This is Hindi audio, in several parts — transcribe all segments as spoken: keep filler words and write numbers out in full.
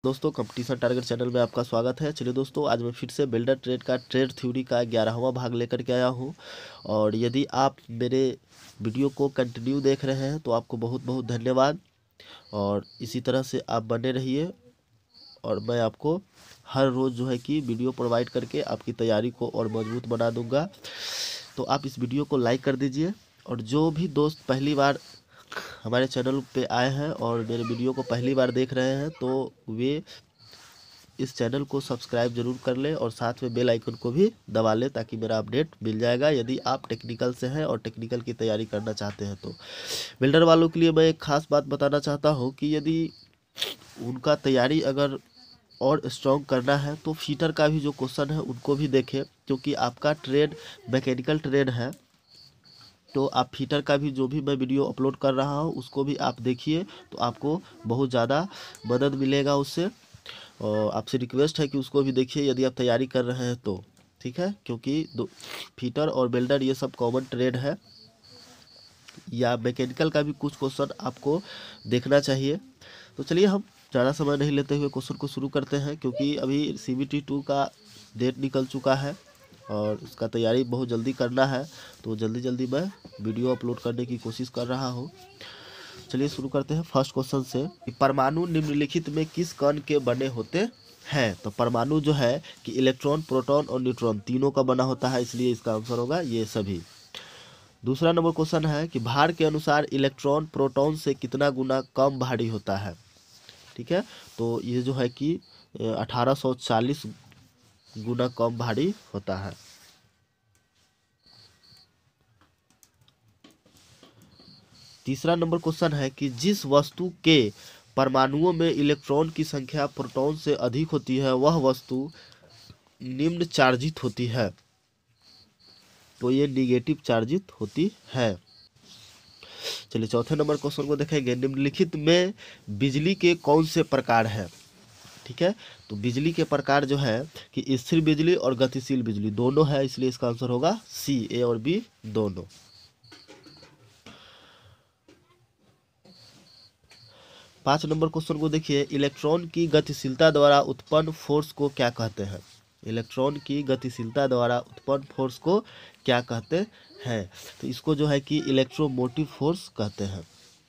दोस्तों कंपटीशन टारगेट चैनल में आपका स्वागत है। चलिए दोस्तों, आज मैं फिर से वेल्डर ट्रेड का ट्रेड थ्योरी का ग्यारहवां भाग लेकर के आया हूं। और यदि आप मेरे वीडियो को कंटिन्यू देख रहे हैं तो आपको बहुत बहुत धन्यवाद। और इसी तरह से आप बने रहिए और मैं आपको हर रोज़ जो है कि वीडियो प्रोवाइड करके आपकी तैयारी को और मजबूत बना दूंगा। तो आप इस वीडियो को लाइक कर दीजिए। और जो भी दोस्त पहली बार हमारे चैनल पे आए हैं और मेरे वीडियो को पहली बार देख रहे हैं तो वे इस चैनल को सब्सक्राइब जरूर कर लें और साथ में बेल आइकन को भी दबा लें ताकि मेरा अपडेट मिल जाएगा यदि आप टेक्निकल से हैं और टेक्निकल की तैयारी करना चाहते हैं। तो बिल्डर वालों के लिए मैं एक खास बात बताना चाहता हूँ कि यदि उनका तैयारी अगर और स्ट्रॉन्ग करना है तो फीटर का भी जो क्वेश्चन है उनको भी देखें, क्योंकि आपका ट्रेड मैकेनिकल ट्रेड है। तो आप फीटर का भी जो भी मैं वीडियो अपलोड कर रहा हूँ उसको भी आप देखिए, तो आपको बहुत ज़्यादा मदद मिलेगा उससे। और आपसे रिक्वेस्ट है कि उसको भी देखिए यदि आप तैयारी कर रहे हैं तो, ठीक है, क्योंकि दो फीटर और वेल्डर ये सब कॉमन ट्रेड है। या मैकेनिकल का भी कुछ क्वेश्चन आपको देखना चाहिए। तो चलिए हम ज़्यादा समय नहीं लेते हुए क्वेश्चन को शुरू करते हैं, क्योंकि अभी सी बी टी टू का डेट निकल चुका है और उसका तैयारी बहुत जल्दी करना है। तो जल्दी जल्दी मैं वीडियो अपलोड करने की कोशिश कर रहा हूँ। चलिए शुरू करते हैं फर्स्ट क्वेश्चन से। परमाणु निम्नलिखित में किस कण के बने होते हैं? तो परमाणु जो है कि इलेक्ट्रॉन, प्रोटॉन और न्यूट्रॉन तीनों का बना होता है, इसलिए इसका आंसर होगा ये सभी। दूसरा नंबर क्वेश्चन है कि भार के अनुसार इलेक्ट्रॉन प्रोटॉन से कितना गुना कम भारी होता है? ठीक है, तो ये जो है कि अठारह सौ चालीस गुना कम भारी होता है। तीसरा नंबर क्वेश्चन है कि जिस वस्तु के परमाणुओं में इलेक्ट्रॉन की संख्या प्रोटॉन से अधिक होती है वह वस्तु निम्न चार्जित होती है। तो ये निगेटिव चार्जित होती है। चलिए चौथे नंबर क्वेश्चन को देखेंगे। निम्नलिखित में बिजली के कौन से प्रकार हैं? ठीक है, तो बिजली के प्रकार जो है कि स्थिर बिजली और गतिशील बिजली दोनों है, इसलिए इसका आंसर होगा सी, ए और बी दोनों। पांच नंबर क्वेश्चन को देखिए। इलेक्ट्रॉन की गतिशीलता द्वारा उत्पन्न फोर्स को क्या कहते हैं? इलेक्ट्रॉन की गतिशीलता द्वारा उत्पन्न फोर्स को क्या कहते हैं? तो इसको जो है कि इलेक्ट्रोमोटिव फोर्स कहते हैं।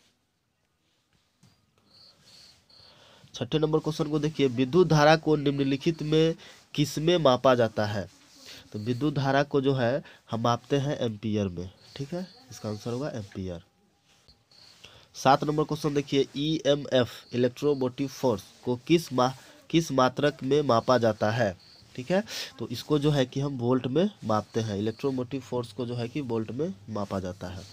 छठे नंबर क्वेश्चन को देखिए। विद्युत धारा को निम्नलिखित में किसमें मापा जाता है? तो विद्युत धारा को जो है हम मापते हैं एम्पियर में। ठीक है, इसका आंसर होगा एम्पियर। सात नंबर क्वेश्चन देखिए। E M F electromotive force को किस मा किस मात्रक में मापा जाता है? ठीक है, तो इसको जो है कि हम वोल्ट में मापते हैं। इलेक्ट्रोमोटिव फोर्स को जो है कि वोल्ट में मापा जाता है।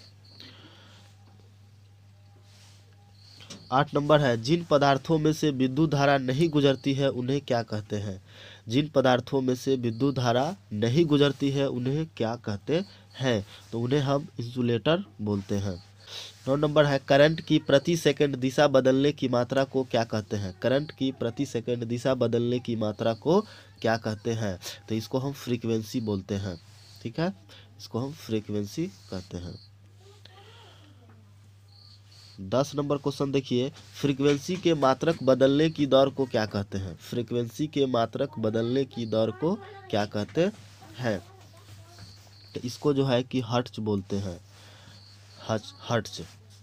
आठ नंबर है। जिन पदार्थों में से विद्युत धारा नहीं गुजरती है उन्हें क्या कहते हैं? जिन पदार्थों में से विद्युत धारा नहीं गुजरती है उन्हें क्या कहते हैं? तो उन्हें हम इंसुलेटर बोलते हैं। नौ नंबर है। करंट की प्रति सेकंड दिशा बदलने की मात्रा को क्या कहते हैं? करंट की प्रति सेकंड दिशा बदलने की मात्रा को क्या कहते हैं? तो इसको हम फ्रीक्वेंसी बोलते हैं। ठीक है, इसको हम फ्रीक्वेंसी कहते हैं। दस नंबर क्वेश्चन देखिए। फ्रीक्वेंसी के मात्रक बदलने की दर को क्या कहते हैं? फ्रीक्वेंसी के मात्रक बदलने की दर को क्या कहते हैं? तो इसको जो है कि हर्ट्ज बोलते हैं। हर्ट्ज।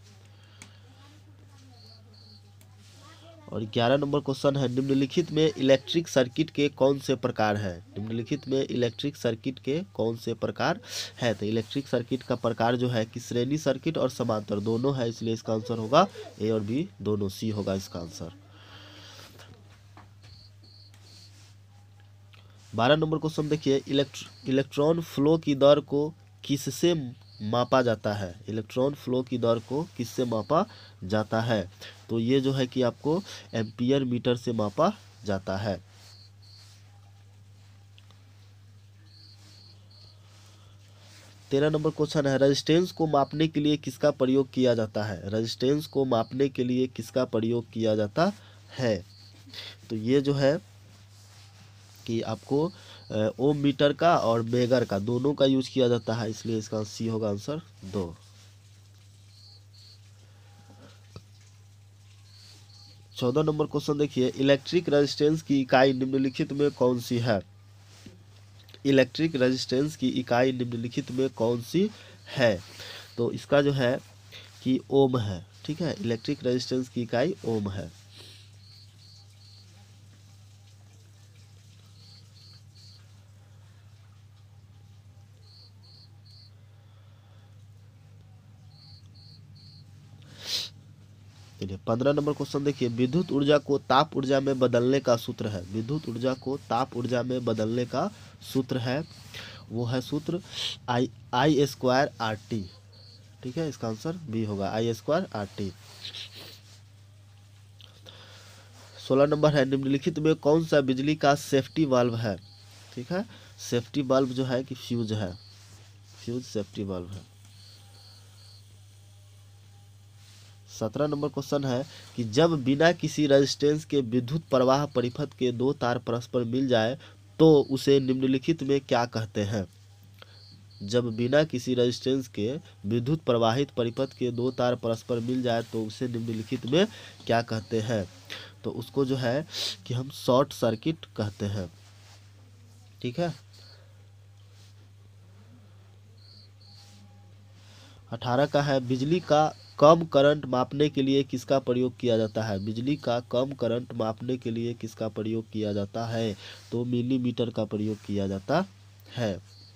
और ग्यारह नंबर क्वेश्चन है। निम्नलिखित में इलेक्ट्रिक सर्किट के कौन से प्रकार हैं? निम्नलिखित में इलेक्ट्रिक सर्किट के कौन से प्रकार है? तो इलेक्ट्रिक सर्किट का प्रकार जो है कि श्रेणी सर्किट और समांतर दोनों है, इसलिए इसका आंसर होगा ए और बी दोनों, सी होगा इसका आंसर। बारह नंबर क्वेश्चन देखिए। इलेक्ट्रॉन फ्लो की दर को किससे मापा जाता है? इलेक्ट्रॉन फ्लो की दर को किससे मापा जाता है? तो ये जो है कि आपको एम्पियर मीटर से मापा जाता है। तेरह नंबर क्वेश्चन है। रेजिस्टेंस को मापने के लिए किसका प्रयोग किया जाता है? रेजिस्टेंस को मापने के लिए किसका प्रयोग किया जाता है? तो ये जो है कि आपको ओम मीटर का और मेगर का दोनों का यूज किया जाता है, इसलिए इसका सी होगा आंसर दो। चौदह नंबर क्वेश्चन देखिए, इलेक्ट्रिक रेजिस्टेंस की इकाई निम्नलिखित में कौन सी है। इलेक्ट्रिक रेजिस्टेंस की इकाई निम्नलिखित में कौन सी है। तो इसका जो है कि ओम है। ठीक है, इलेक्ट्रिक रेजिस्टेंस की इकाई ओम है। चलिए पंद्रह नंबर क्वेश्चन देखिए, विद्युत ऊर्जा को ताप ऊर्जा में बदलने का सूत्र है। विद्युत ऊर्जा को ताप ऊर्जा में बदलने का सूत्र है, वो है सूत्र I I square R T. ठीक है, इसका आंसर बी होगा, आई स्क्वायर आर टी। सोलह नंबर है, निम्नलिखित में कौन सा बिजली का सेफ्टी वाल्व है। ठीक है, सेफ्टी वाल्व जो है कि फ्यूज है, फ्यूज सेफ्टी वाल्व है। सत्रह नंबर क्वेश्चन है कि जब बिना किसी रेजिस्टेंस के विद्युत प्रवाह परिपथ के दो तार परस्पर मिल जाए तो उसे निम्नलिखित में क्या कहते हैं। जब बिना किसी रेजिस्टेंस के विद्युत प्रवाहित परिपथ के दो तार परस्पर मिल जाए तो उसे निम्नलिखित में क्या कहते हैं। तो उसको जो है कि हम शॉर्ट सर्किट कहते हैं। ठीक है, अठारह का है, बिजली का कम करंट मापने के लिए किसका प्रयोग किया जाता है। बिजली का कम करंट मापने के लिए किसका प्रयोग किया जाता है। तो मिलीमीटर का प्रयोग किया जाता है।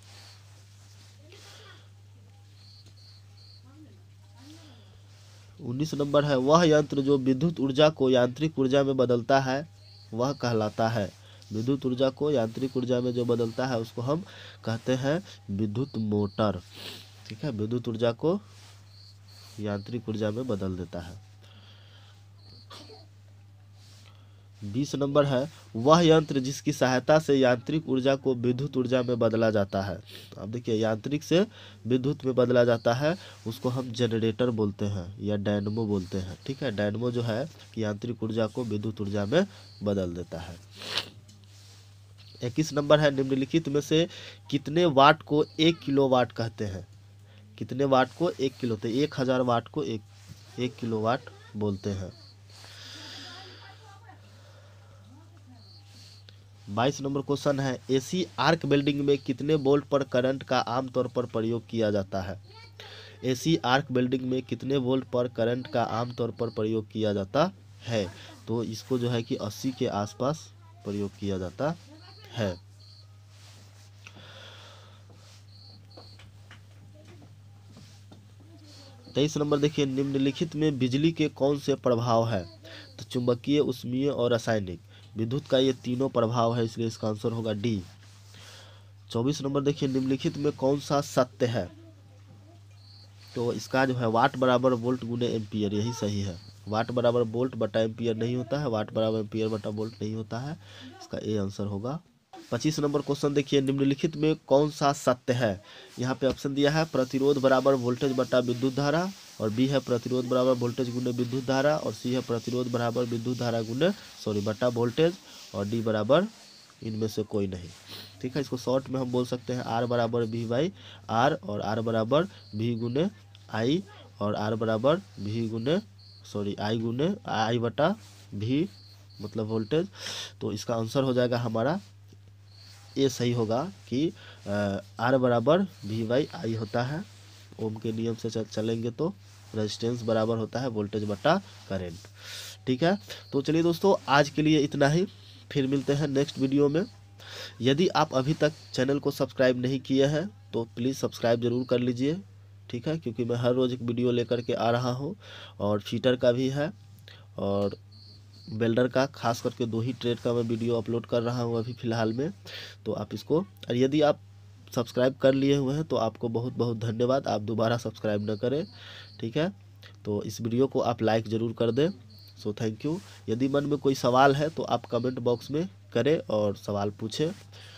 उन्नीस नंबर है, वह यंत्र जो विद्युत ऊर्जा को यांत्रिक ऊर्जा में बदलता है वह कहलाता है। विद्युत ऊर्जा को यांत्रिक ऊर्जा में जो बदलता है उसको हम कहते हैं विद्युत मोटर। ठीक है, विद्युत ऊर्जा को यांत्रिक ऊर्जा में बदल देता है। बीस नंबर है, वह यंत्र जिसकी सहायता से यांत्रिक ऊर्जा को विद्युत ऊर्जा में बदला जाता है। अब देखिए, यांत्रिक से विद्युत में बदला जाता है उसको हम जनरेटर बोलते हैं या डायनमो बोलते हैं। ठीक है, डायनमो जो है कि यांत्रिक ऊर्जा को विद्युत ऊर्जा में बदल देता है। इक्कीस नंबर है, निम्नलिखित में से कितने वाट को एक किलो वाट कहते हैं। कितने वाट को एक किलो, तो एक हजार वाट को एक एक किलो वाट बोलते हैं। बाईस नंबर क्वेश्चन है, एसी आर्क वेल्डिंग में कितने वोल्ट पर करंट का आमतौर पर प्रयोग किया जाता है। एसी आर्क वेल्डिंग में कितने वोल्ट पर करंट का आमतौर पर प्रयोग किया जाता है। तो इसको जो है कि अस्सी के आसपास प्रयोग किया जाता है। तेईस नंबर देखिए, निम्नलिखित में बिजली के कौन से प्रभाव है। तो चुंबकीय, उष्मीय और रासायनिक। विद्युत का ये तीनों प्रभाव है, इसलिए इसका आंसर होगा डी। चौबीस नंबर देखिए, निम्नलिखित में कौन सा सत्य है। तो इसका जो है वाट बराबर वोल्ट गुने एम्पियर, यही सही है। वाट बराबर वोल्ट बटा एम्पियर नहीं होता है, वाट बराबर एम्पियर बटा वोल्ट नहीं होता है। इसका ए आंसर होगा। पच्चीस नंबर क्वेश्चन देखिए, निम्नलिखित में कौन सा सत्य है। यहाँ पे ऑप्शन दिया है प्रतिरोध बराबर वोल्टेज बटा विद्युत धारा, और बी है प्रतिरोध बराबर वोल्टेज गुने विद्युत धारा, और सी है प्रतिरोध बराबर विद्युत धारा गुने सॉरी बटा वोल्टेज, और डी बराबर इनमें से कोई नहीं। ठीक है, इसको शॉर्ट में हम बोल सकते हैं आर बराबर वी बाई आर, और आर बराबर वी गुने आई, और आर बराबर वी गुने सॉरी आई गुने आई बटा वी मतलब वोल्टेज। तो इसका आंसर हो जाएगा हमारा ये सही होगा कि आर बराबर वी बाई आई होता है। ओम के नियम से चल, चलेंगे तो रेजिस्टेंस बराबर होता है वोल्टेज बटा करेंट। ठीक है, तो चलिए दोस्तों आज के लिए इतना ही, फिर मिलते हैं नेक्स्ट वीडियो में। यदि आप अभी तक चैनल को सब्सक्राइब नहीं किए हैं तो प्लीज़ सब्सक्राइब जरूर कर लीजिए। ठीक है, क्योंकि मैं हर रोज़ एक वीडियो लेकर के आ रहा हूँ, और फीटर का भी है और वेल्डर का, खास करके दो ही ट्रेड का मैं वीडियो अपलोड कर रहा हूँ अभी फ़िलहाल में। तो आप इसको, और यदि आप सब्सक्राइब कर लिए हुए हैं तो आपको बहुत बहुत धन्यवाद, आप दोबारा सब्सक्राइब न करें। ठीक है, तो इस वीडियो को आप लाइक ज़रूर कर दें। So thank you. यदि मन में कोई सवाल है तो आप कमेंट बॉक्स में करें और सवाल पूछें।